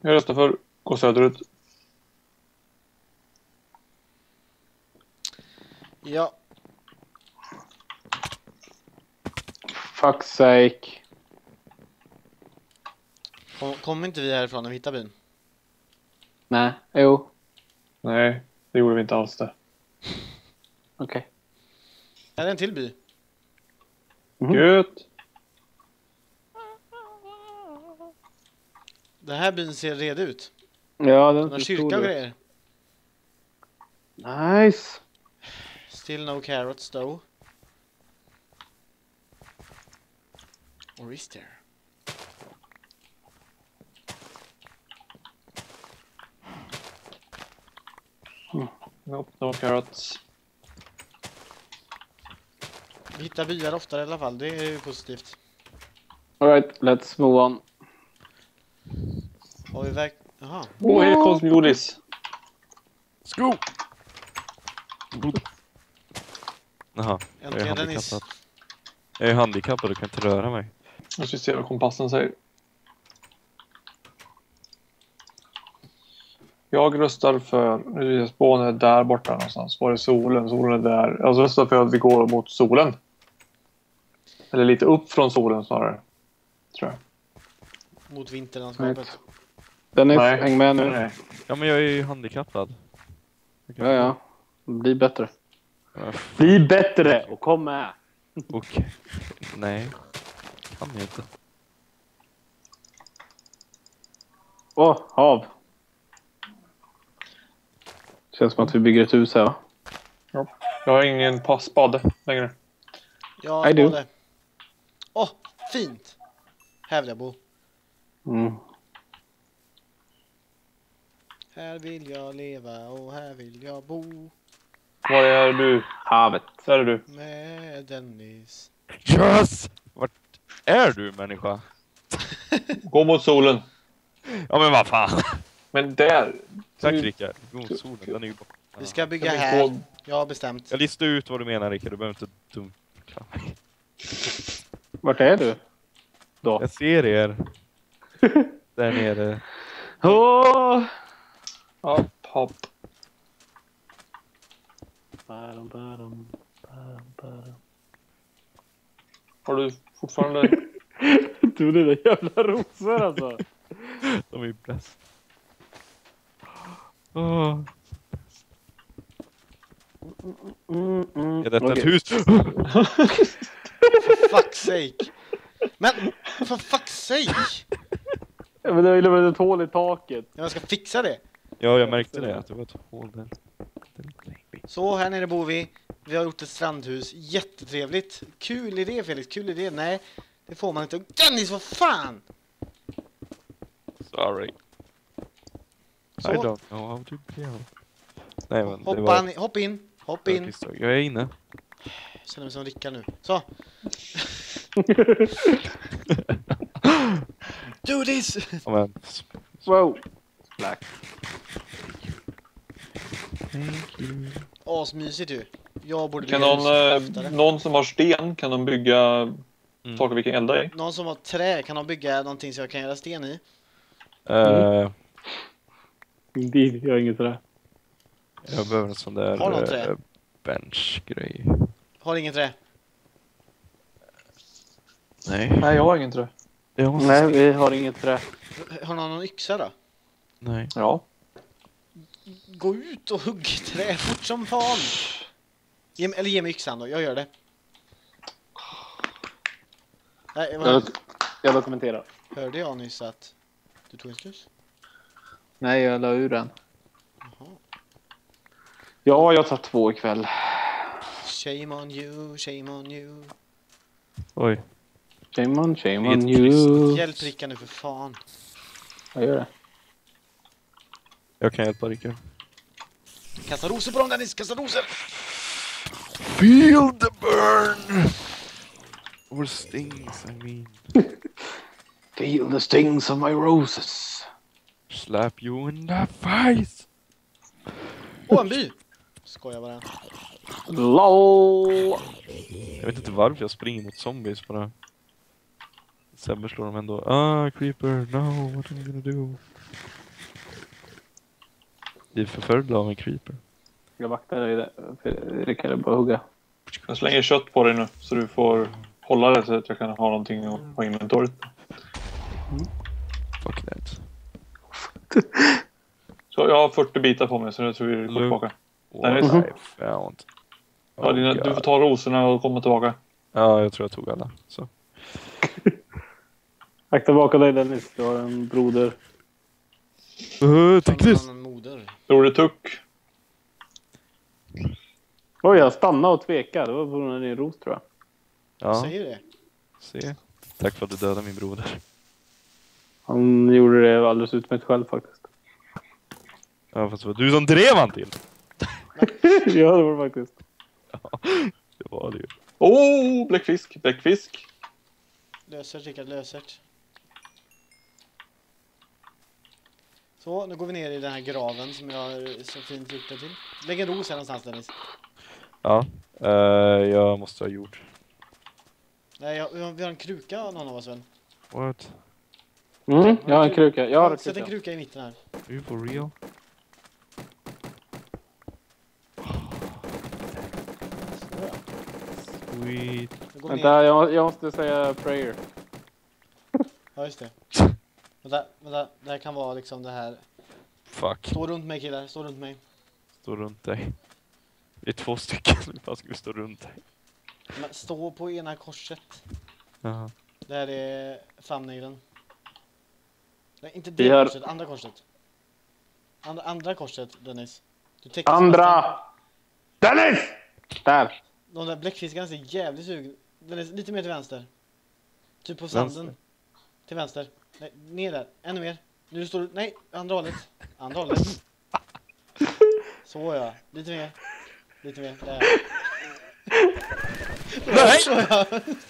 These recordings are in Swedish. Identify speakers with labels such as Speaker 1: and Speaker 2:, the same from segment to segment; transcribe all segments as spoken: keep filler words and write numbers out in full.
Speaker 1: Jag röstar för gå söderut.
Speaker 2: Ja.
Speaker 3: Fuck's sake.
Speaker 2: Kom, kommer inte vi härifrån när vi hittar byn?
Speaker 3: Nej, jo.
Speaker 1: Nej, det gjorde vi inte alls det.
Speaker 3: Okej. Okay.
Speaker 2: Är det en till by?
Speaker 3: Mm.
Speaker 1: Gött.
Speaker 2: Den här byn ser red ut.
Speaker 3: Ja,
Speaker 2: Den
Speaker 3: den
Speaker 2: har
Speaker 3: ser
Speaker 2: kyrka
Speaker 3: stor
Speaker 2: och
Speaker 3: ut.
Speaker 2: grejer.
Speaker 3: Nice.
Speaker 2: Still no carrots though. Or is there?
Speaker 1: Nope, no carrots.
Speaker 2: Vi hittar byar oftare i alla fall, det är ju positivt.
Speaker 3: Alright, let's move on.
Speaker 2: Har vi verk... Jaha.
Speaker 1: Åh, oh, helt konstigt godis.
Speaker 4: Sko! Jaha, jag är
Speaker 2: Äntligen Dennis.
Speaker 4: handikappad. Jag är handikappad och kan inte röra mig.
Speaker 1: Jag ska se vad kompassen säger. Jag röstar för... Nu är spånet där borta någonstans. Var är solen? Solen är där. Jag röstar för att vi går mot solen. Eller lite upp från solen snarare. Tror jag.
Speaker 2: Mot vinterlandskapet.
Speaker 3: Right. Dennis,
Speaker 1: Nej.
Speaker 3: häng med nu.
Speaker 1: Nej.
Speaker 4: Ja, men jag är ju handikappad.
Speaker 3: Ja, ja. Bli bättre.
Speaker 4: Ja,
Speaker 3: Bli bättre och kom med.
Speaker 4: okej. Nej, kan jag inte.
Speaker 3: Åh, oh, hav. Känns som att vi bygger ett hus här, va?
Speaker 1: Ja. Jag har ingen spade längre.
Speaker 2: Ja,
Speaker 3: I do.
Speaker 2: det. Åh, fint! Här vill jag bo.
Speaker 3: Mm.
Speaker 2: Här vill jag leva och här vill jag bo.
Speaker 1: Var är du?
Speaker 3: Havet.
Speaker 1: Där är du.
Speaker 2: Med Dennis.
Speaker 4: Yes! Vart är du, människa?
Speaker 1: Gå mot solen.
Speaker 4: Ja, men vad fan.
Speaker 1: Men där.
Speaker 4: Tack,
Speaker 1: Du-
Speaker 4: Rickard. God solen, den är ju borta.
Speaker 2: Vi ska bygga
Speaker 1: Kan vi
Speaker 2: här.
Speaker 1: gå-
Speaker 2: Jag har bestämt.
Speaker 4: Jag listar ut vad du menar, Rickard. Du behöver inte dumkla mig.
Speaker 3: Vart är du? Då.
Speaker 4: Jag ser er. Där nere.
Speaker 3: Åh!
Speaker 1: Hopp, hopp.
Speaker 3: Badum, badum, badum, badum.
Speaker 1: Har du fortfarande...
Speaker 3: Du, det där jävla rosor alltså.
Speaker 4: De är ju bäst. Åh.
Speaker 3: Mm, mm.
Speaker 4: Är detta
Speaker 3: Okej.
Speaker 4: ett hus?
Speaker 2: For fuck's sake. Men, for fuck's sake.
Speaker 3: Ja, men det är ju ett hål i taket.
Speaker 2: Jag ska fixa det.
Speaker 4: Ja, jag märkte det. Att det var ett hål där.
Speaker 2: Så, här nere bor vi. Vi har gjort ett strandhus. Jättetrevligt. Kul idé, Felix. Kul idé. Nej, det får man inte. Dennis, vad fan!
Speaker 4: Sorry.
Speaker 2: Så.
Speaker 4: I don't know how to deal. Nej, men det
Speaker 2: Hoppa,
Speaker 4: var...
Speaker 2: in, hopp in. Hopp in.
Speaker 4: misstag. Jag är inne.
Speaker 2: Jag känner mig som Rickard nu. Så. Do this!
Speaker 4: Ja, men...
Speaker 3: Wow. Black.
Speaker 4: Thank you.
Speaker 2: Asmysigt ju. Jag borde
Speaker 1: Kan
Speaker 2: bygga
Speaker 1: någon,
Speaker 2: hus
Speaker 1: eh,
Speaker 2: oftare.
Speaker 1: någon som har sten, kan de bygga
Speaker 4: Mm.
Speaker 1: saker vi kan elda i?
Speaker 2: Någon som har trä, kan de bygga någonting som jag kan göra sten i?
Speaker 4: Eh,
Speaker 3: Indeed, jag har inget sådär.
Speaker 4: jag behöver en sån där
Speaker 2: Har någon trä?
Speaker 4: eh, bench-grej.
Speaker 2: Har ingen trä?
Speaker 4: Nej.
Speaker 1: Nej, jag har ingen trä.
Speaker 4: Jag måste...
Speaker 3: Nej, vi har inget trä.
Speaker 2: Har någon någon yxa då?
Speaker 4: Nej.
Speaker 1: Ja.
Speaker 2: Gå ut och hugg trä fort som fan. Ge, eller ge mig yxan då, jag gör det. Nej, vad,
Speaker 3: Jag, jag dokumenterar.
Speaker 2: hörde jag nyss att du tog en snus?
Speaker 3: Nej, jag la ur den.
Speaker 2: Jaha.
Speaker 3: Ja, jag tar två ikväll.
Speaker 2: Shame on you, shame on you.
Speaker 4: Oj.
Speaker 3: Shame on, shame
Speaker 4: Det är
Speaker 3: on
Speaker 4: ett
Speaker 3: you.
Speaker 2: Hjälp Rickard nu för fan.
Speaker 3: Jag gör det.
Speaker 4: Jag kan hjälpa Rickard.
Speaker 2: Kasta rosor på dem Dennis, kasta rosor!
Speaker 4: Feel the burn! Or stings, I mean.
Speaker 3: Feel the stings of my roses.
Speaker 4: Slap you in the face!
Speaker 2: Åh, en by! Skojar bara.
Speaker 3: LOL!
Speaker 4: Jag vet inte varför jag springer mot zombies bara. Sen slår de ändå. Ah, creeper, no, what am I gonna do? blir förföljd av en creeper.
Speaker 3: Jag vaktar dig där. Rickard är bara hugga.
Speaker 1: Jag slänger kött på dig nu så du får hålla det så att jag kan ha någonting på inventoriet.
Speaker 4: Fuck that.
Speaker 1: Så jag har fyrtio bitar på mig så nu tror vi går tillbaka.
Speaker 4: What
Speaker 1: Nice.
Speaker 4: I found.
Speaker 1: Ja,
Speaker 4: Oh,
Speaker 1: dina, du får ta rosorna och komma tillbaka.
Speaker 4: Ja, jag tror jag tog alla. Så.
Speaker 3: Akta bakom dig Dennis. Du har en broder.
Speaker 4: Uh, tekniskt.
Speaker 2: En moder.
Speaker 1: Tror du tuck?
Speaker 3: Oj, jag stannade och tvekade. Det var på grund av din ros tror jag.
Speaker 4: Ja,
Speaker 2: Säger det.
Speaker 4: se. Tack för att du dödade min broder.
Speaker 3: Han gjorde det alldeles utmärkt själv faktiskt.
Speaker 4: Ja, fast det var du som drev han till.
Speaker 3: Ja, det var det faktiskt.
Speaker 4: Ja, det var det ju.
Speaker 1: Åh, oh, bläckfisk, bläckfisk.
Speaker 2: Lösert, Rickard, lösert. Så, nu går vi ner i den här graven som jag har så fint gjort det till. Lägg en ros här någonstans, Dennis.
Speaker 4: Ja, uh, jag måste ha gjort.
Speaker 2: Nej, jag, vi har- vi har en kruka av någon av oss, väl?
Speaker 4: What?
Speaker 3: Mm, jag har en kruka. Jag har en
Speaker 2: Sätt en
Speaker 3: kruka.
Speaker 2: kruka i mitten här.
Speaker 4: Are you for real?
Speaker 2: Så, ja.
Speaker 4: Sweet.
Speaker 2: Nu går vi ner.
Speaker 3: Vänta, jag, jag måste säga prayer.
Speaker 2: Ja, just det. Vänta, vänta. Det här kan vara liksom det här.
Speaker 4: Fuck.
Speaker 2: Stå runt mig, killar. Stå runt mig.
Speaker 4: Stå runt dig. Det är två stycken. Vad ska vi stå runt dig?
Speaker 2: Men stå på ena korset.
Speaker 4: Jaha.
Speaker 2: Det här är thumbnailen. Nej, inte det
Speaker 3: Vi har-
Speaker 2: korset. Andra korset. Andra, andra korset, Dennis. Du täcker
Speaker 3: Andra! Dennis! Där.
Speaker 2: De där bläckfiskarna ser jävligt sugna. Dennis, lite mer till vänster. Typ på
Speaker 4: Vänster.
Speaker 2: sanden. Till vänster. Nej, ner där. Ännu mer. Nu står du... Nej, andra hållet. Andra hållet. Så ja. Lite mer. Lite mer. Där.
Speaker 4: Nej!
Speaker 2: Så ja.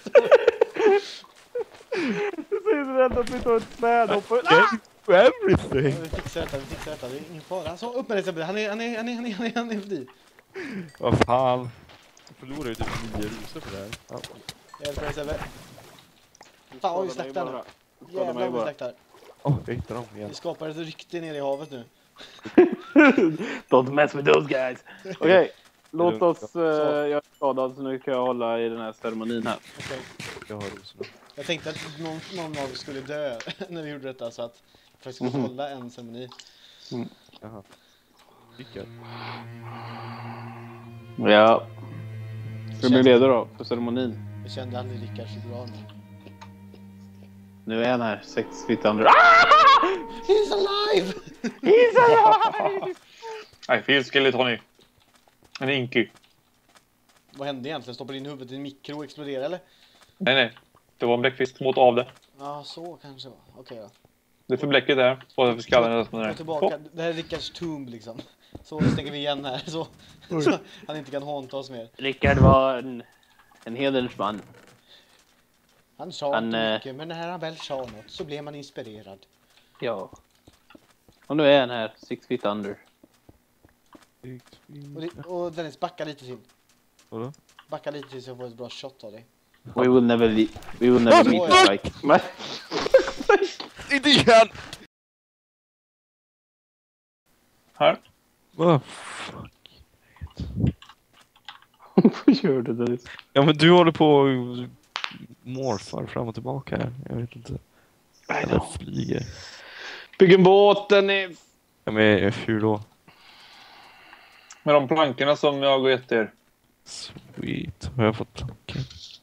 Speaker 3: Du ser så rädd att vi tar ett svärd och hoppar.
Speaker 4: Okay. Everything.
Speaker 2: Vi fixar detta, vi fixar detta. Det är ingen fara. Så, upp med dig Sebbe. Han är, han är, han är, han är, han är, han är förbi.
Speaker 4: Vad fan. Jag förlorar ju typ nio rosor på det här. Ja.
Speaker 2: Hjälp dig Sebbe. Fan vad vi slaktar nu. Jävlar vad vi slaktar.
Speaker 4: Åh, jag hittade dem igen.
Speaker 2: Vi skapar ett rykte nere i havet nu.
Speaker 3: Don't mess with those guys. Okej, låt
Speaker 4: Lugnt.
Speaker 3: oss... Uh, jag är skadad så nu kan jag hålla i den här ceremonin här.
Speaker 2: Okej.
Speaker 4: Jag har rosorna.
Speaker 2: Jag tänkte att någon, någon av oss skulle dö när vi gjorde detta så att för att vi skulle hålla en ceremoni.
Speaker 4: Jaha. Rickard.
Speaker 3: Ja. Ska du bli redo då för ceremonin?
Speaker 2: Jag kände aldrig Rickard så bra nu.
Speaker 3: Nu är han här, sex feet under. Ah!
Speaker 2: He's alive!
Speaker 3: He's alive!
Speaker 1: Nej, fel skeletoni. En inky.
Speaker 2: Vad hände egentligen? Stoppade in huvudet i en mikro och exploderade eller?
Speaker 1: Nej, nej. Det var en bläckfisk mot av det.
Speaker 2: Ja, så kanske det var. Okej då.
Speaker 1: Det är för bläcket där. Och för skallen är det som är
Speaker 2: Ta
Speaker 1: där.
Speaker 2: tillbaka. Det här är Rickards tomb liksom. Så stänger vi igen här så, så han inte kan hånta oss mer.
Speaker 3: Rickard var en, en hedersman.
Speaker 2: Han sa
Speaker 3: Han,
Speaker 2: inte
Speaker 3: eh,
Speaker 2: mycket, men när han väl sa något så blev man inspirerad.
Speaker 3: Ja. Och nu är han här, six feet under.
Speaker 2: Och, det, och Dennis, backa lite till.
Speaker 4: Vadå?
Speaker 2: Backa lite till så jag får ett bra shot av dig.
Speaker 3: We will never, le- we will never meet the strike. Men-
Speaker 4: Inte igen!
Speaker 1: Här.
Speaker 4: Vad fuck?
Speaker 3: Vad gör du Dennis?
Speaker 4: Ja men du håller på och morfar fram och tillbaka här. Jag vet inte. Eller flyger.
Speaker 3: Bygg en båt Dennis!
Speaker 4: Ja men hur då?
Speaker 1: Med de plankorna som jag har gett er.
Speaker 4: Sweet. Har jag fått plankor?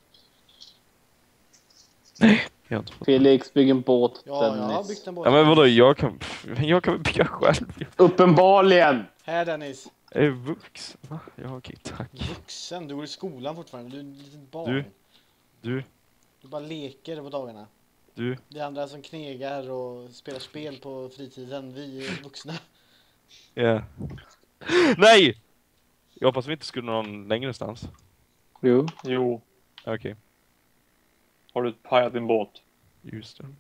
Speaker 4: Nej, jag har inte fått.
Speaker 3: Felix, bygg en båt
Speaker 2: Ja, jag har
Speaker 3: Dennis.
Speaker 2: byggt en båt.
Speaker 4: Ja men vadå, jag kan, jag kan bygga själv.
Speaker 3: Uppenbarligen!
Speaker 2: Här Dennis.
Speaker 4: Jag är vuxen. Va? Ja okej, tack.
Speaker 2: Vuxen, du går i skolan fortfarande. Du är ett litet barn.
Speaker 4: Du. Du,
Speaker 2: Du bara leker på dagarna.
Speaker 4: du.
Speaker 2: Det är andra som knegar och spelar spel på fritiden. Vi är vuxna.
Speaker 4: Ja. Nej! Jag hoppas vi inte skulle någon längre stans.
Speaker 3: Jo.
Speaker 1: Jo.
Speaker 4: Okej,
Speaker 1: Har du pajat din båt?
Speaker 4: just det.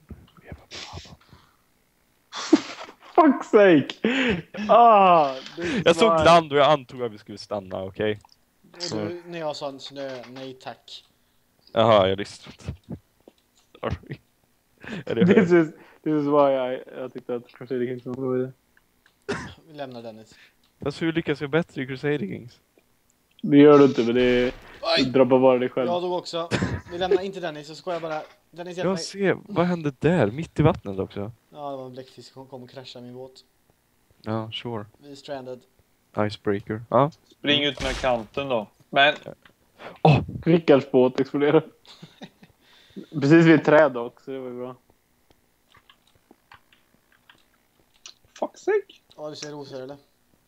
Speaker 3: Fuck's sake! Ah, det
Speaker 4: Jag såg
Speaker 3: var-
Speaker 4: land och jag antog att vi skulle stanna, okej?
Speaker 2: Och du, när jag sa en snö, nej tack.
Speaker 4: Jaha, jag lyssnade inte. Sorry. Ja, det
Speaker 3: This
Speaker 4: hör.
Speaker 3: is, this is why I, jag tyckte att kanske det kanske var det.
Speaker 2: Vi lämnar Dennis.
Speaker 4: Fast hur lyckas vi bättre i Crusader Kings?
Speaker 3: Det gör du inte, men det, är, det
Speaker 2: Oj!
Speaker 3: drabbar bara dig själv.
Speaker 2: Jag dog också. Vi lämnar inte Dennis, så ska jag bara... Dennis, hjälp
Speaker 4: Jag
Speaker 2: mig.
Speaker 4: ser, vad hände där? Mitt i vattnet också?
Speaker 2: Ja, det var en bläckfisk som kom och kraschade min båt.
Speaker 4: Ja, sure.
Speaker 2: Vi är stranded.
Speaker 4: Icebreaker. Ja.
Speaker 1: Spring ut med kanten då. Men
Speaker 4: Åh!
Speaker 3: Rickards båt exploderar. Precis vid ett träd också, så det var ju bra.
Speaker 1: fuck sake.
Speaker 2: Ja, du ser rosor eller?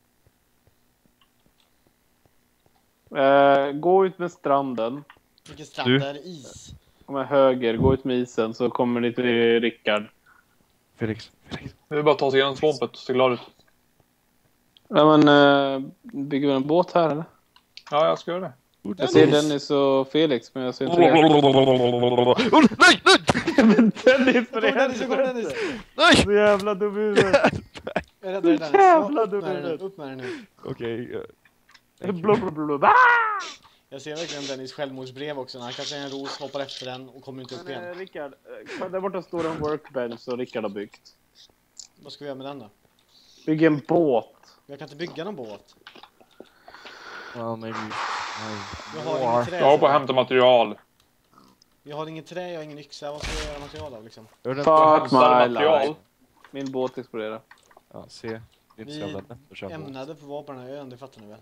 Speaker 3: Eh, gå ut med stranden.
Speaker 2: Vilken strand
Speaker 4: Du?
Speaker 2: där? Is.
Speaker 3: Med höger, gå ut med isen så kommer ni till Rickard.
Speaker 4: Felix, Felix.
Speaker 1: Vi vill bara ta oss igenom svampet och se glad ut.
Speaker 3: Ja, men eh, bygger vi en båt här eller?
Speaker 1: Ja, jag ska göra det.
Speaker 3: Jag ser Dennis och Felix, men jag ser inte det.
Speaker 4: Oh, nej, nej!
Speaker 3: Men Dennis,
Speaker 2: Så kommer Dennis, så kommer Dennis!
Speaker 4: Nej!
Speaker 3: Så jävla dum i huvudet.
Speaker 2: Jag räddar dig Dennis.
Speaker 3: Jävla
Speaker 2: Upp med dig nu,
Speaker 3: dumhet.
Speaker 2: upp med dig nu.
Speaker 4: Okej. eh,
Speaker 3: Blub, blub, blub. Ah!
Speaker 2: Jag ser verkligen Dennis självmordsbrev också. När han kastar en ros, hoppar efter den och kommer inte upp
Speaker 3: Men, eh,
Speaker 2: igen.
Speaker 3: Rickard, eh, där borta står en workbench som Rickard har byggt.
Speaker 2: Vad ska vi göra med den då?
Speaker 3: Bygg en båt.
Speaker 2: Jag kan inte bygga någon båt.
Speaker 4: Well, maybe.
Speaker 2: Jag har inget trä.
Speaker 1: Jag hoppar och hämtar material.
Speaker 2: Jag har inget trä, jag har ingen yxa. Vad ska jag göra material av liksom?
Speaker 4: Gör den
Speaker 3: Fuck
Speaker 1: hämtar
Speaker 3: my
Speaker 1: material.
Speaker 3: life. Min båt exploderar.
Speaker 4: Ja, se. Det är inte så
Speaker 2: Vi
Speaker 4: jävla lätt att köra båt.
Speaker 2: ämnade på vara på den här ön, det fattar ni väl?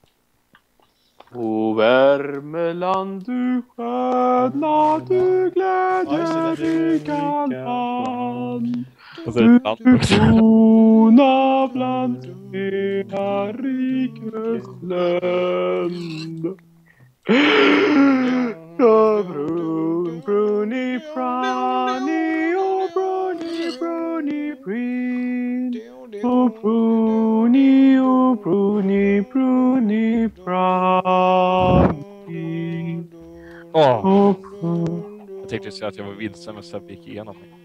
Speaker 3: O Värmeland, du sköna, du
Speaker 2: Ja, just det, det är
Speaker 3: glädjerika land.
Speaker 4: Och så är det ett land också.
Speaker 3: Bona bland hela rikets länd. Ja, brun, bruni, prani, och bruni, bruni, brin. Och bruni, och bruni, bruni, prani.
Speaker 4: Åh,
Speaker 3: Och bruni.
Speaker 4: jag tänkte säga att jag var vilsen men Sebbe gick igenom mig.